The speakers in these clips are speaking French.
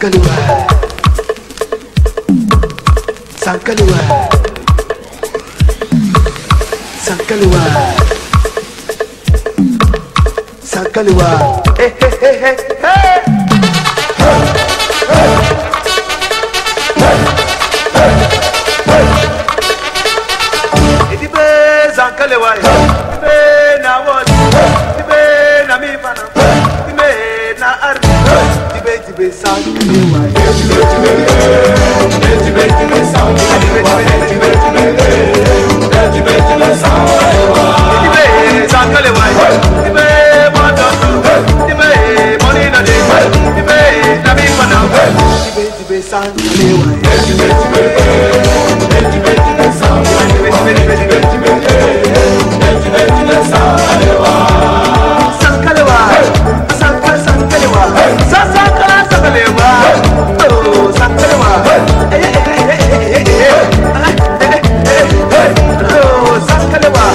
Sankalewa, Sankalewa, Sankalewa, Sankalewa, hey hey hey hey hey. Idibe Sankalewa, idibe na what, idibe na mi pana, idibe na ardi, idibe Sankalewa, idibe Sankalewa, idibe Sankalewa, idibe Mototo, idibe money na dey, idibe na mi pana, idibe Sankalewa, idibe Sankalewa, Sankalewa, Sankalewa, oh Sankalewa, oh Sankalewa,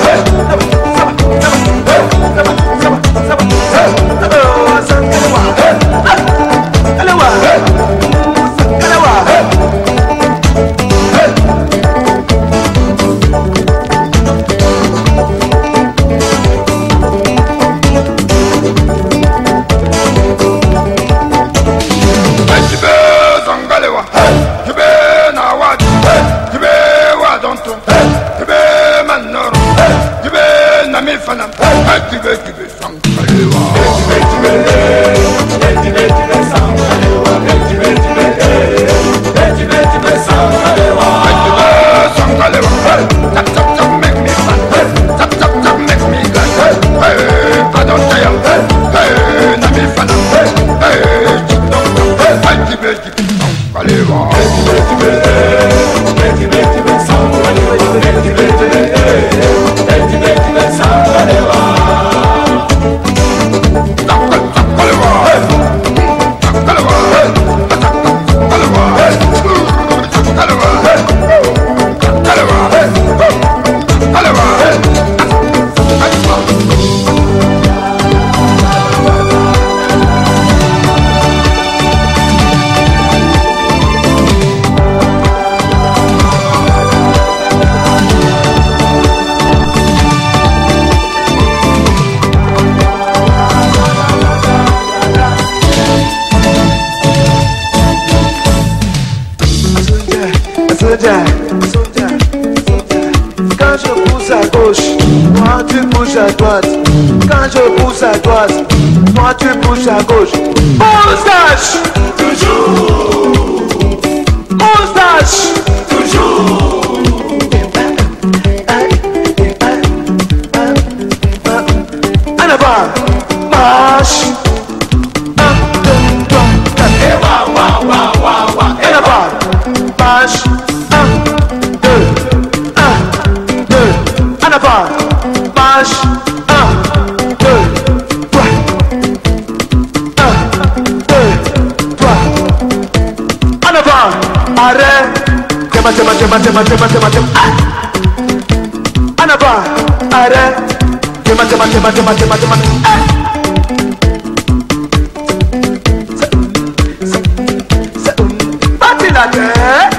Quand je pousse à gauche, moi tu pousses à droite. Quand je pousse à droite, moi tu pousses à gauche. Moustache, toujours. Moustache, toujours. En avant, marche. 1, 2, 3, 4. Et wa wa wa wa wa. En avant, marche. 1, 2, 1, 2. En avant, marche. 1, 2, 3. 1, 2, 3. En avant, arrête. Tema. En avant, arrête. Tema. Bâtis la terre.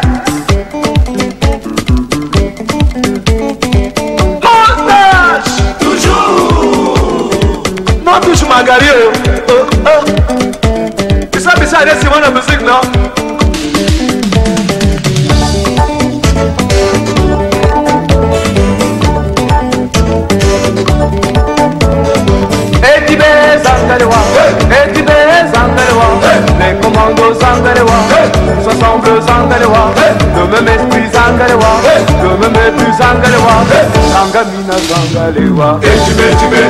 Moustache, toujours. Non, touche ma guerrière. Oh. Ça, c'est mon musique, non? Les commandos Sangalewa, s'ensemble Sangalewa, le même esprit Sangalewa, le même épus Sangalewa, Sangamina Sangalewa. Et tu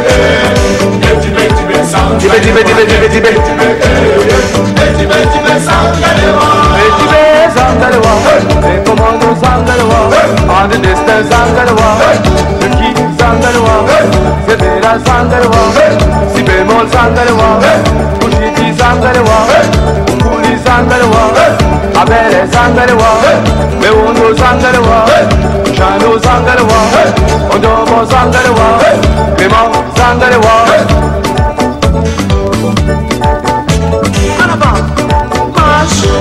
Sangalewa, les commandos Sangalewa, en de destin Sangalewa, le qui Sangalewa, c'est Vera Sangalewa, si bémol Sangalewa, Kushiti Sangalewa, Kuli Sangalewa, Abere Sangalewa, Meundo Sangalewa, Shano Sangalewa, Odomo Sangalewa, Clément Sangalewa. En avant, marche.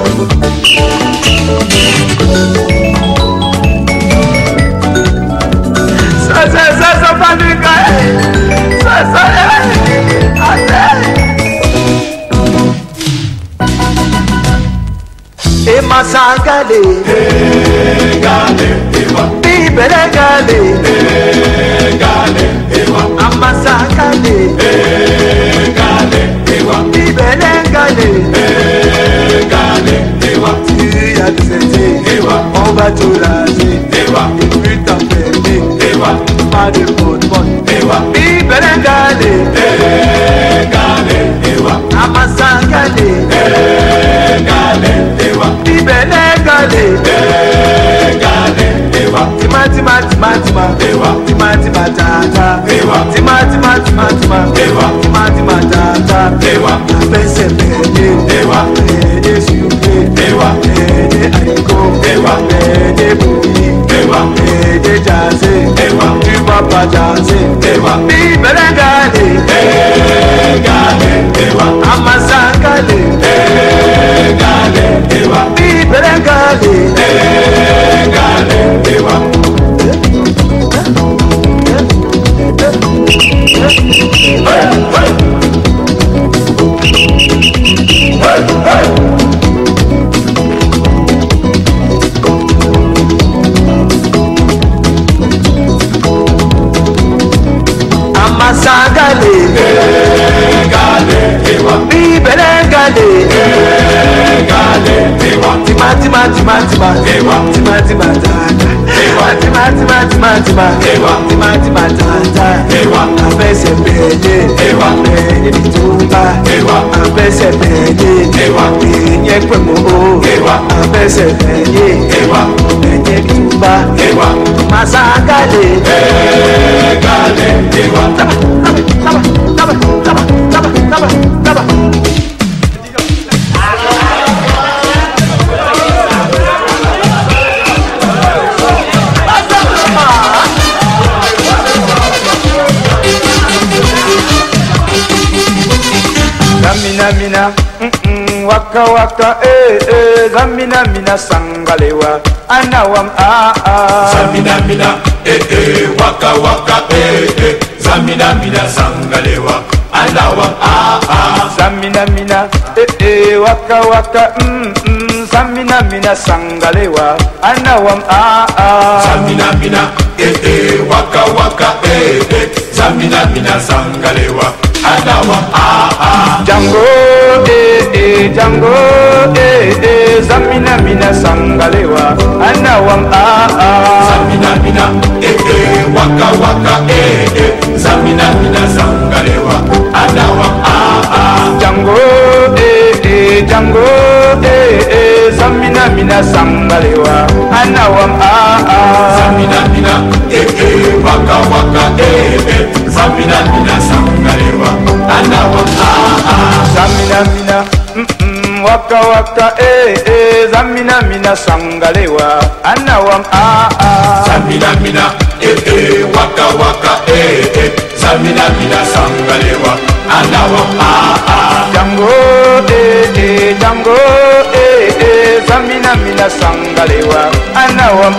Amasangale Gale ewa Bibele gale Gale ewa Amasangale Gale ewa Bibele gale Gale ewa Tia disete ewa On va tout raser ewa Et puis t'en permis ewa Pas de bonne bonne ewa Bibele gale Gale ewa Amasangale Gale ewa Bibele gale Gale ewa Tima tima tima tima ewa Tima tima tata ewa Tima tima tima tima ewa Tima tima tata ewa Apese pede ewa Pede supe ewa Pede aiko ewa Pede bouilli ewa Pede jazé ewa Tu vas pas danser ewa Bibele gale Gale ewa Amasangale Gale ewa Bibele gale Gale ewa Amasangale Gale ewa Bibele gale Gale ewa Tima tima tima tima ewa Tima tima tata Tima tima tima tima ewa Tima tima tata ewa Apese pede ewa Pede bitumba ewa Apese pede ewa Enye kwemo ewa Apese pede ewa Enye bitumba ewa Masangale Gale ewa Taba taba taba taba taba taba Zamina mina waka waka zamina mina sangalewa anawam Zamina mina waka waka Zamina mina sangalewa anawam zamina mina waka waka zamina mina sangalewa anawam Zamina mina waka waka Zamina mina sangalewa anawam Django Django zamina mina sangalewa anawam Zamina mina waka waka Zamina mina sangalewa anawam Django Django zamina mina sangalewa anawam Zamina mina waka waka Zamina mina sangalewa anawam zamina mina waka waka zamina mina sangalewa anawam Zamina mina waka waka Zamina mina sangalewa anawam Django Django zamina mina sangalewa anawam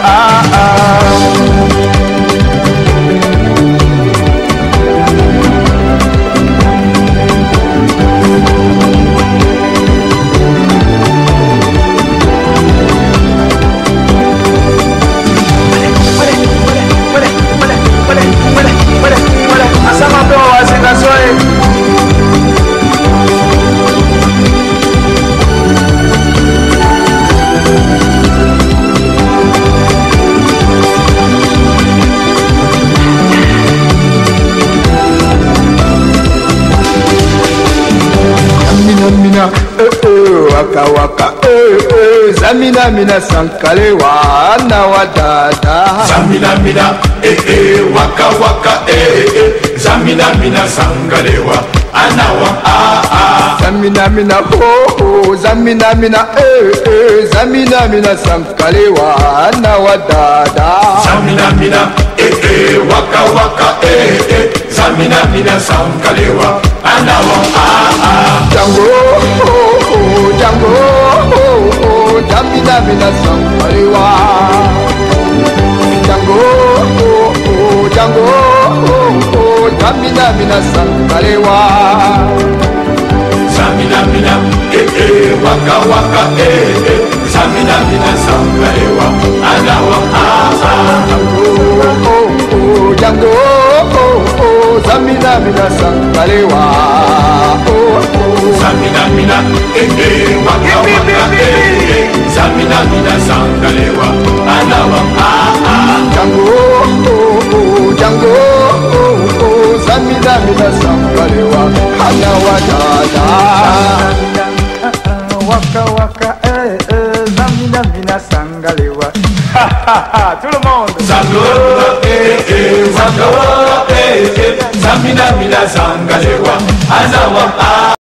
mina waka waka zamina mina sankalewa anawa dada Zamina mina waka waka Zamina mina sangalewa anawam zamina mina ho zamina mina zamina mina sankalewa anawa dada Zamina mina waka waka Zamina mina sangalewa anawam Django Django zamina mina sankalewa Django Django zamina mina sankalewa Zamina mina waka waka Zamina mina sangalewa anawa Jango Zamina mina sangalewa Zamina mina waka waka Zamina mina sangalewa anawa Jango Zamina mina sangalewa anawa dada Waka waka Zamina mina sangalewa tout le monde Zamina mina sangalewa anawa